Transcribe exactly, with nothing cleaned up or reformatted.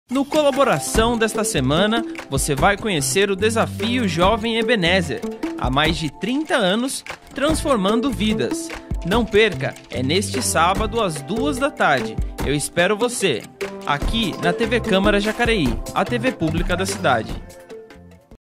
No Colaboração desta semana, você vai conhecer o Desafio Jovem Ebenezer. Há mais de trinta anos, transformando vidas. Não perca, é neste sábado às duas da tarde. Eu espero você, aqui na T V Câmara Jacareí, a T V pública da cidade.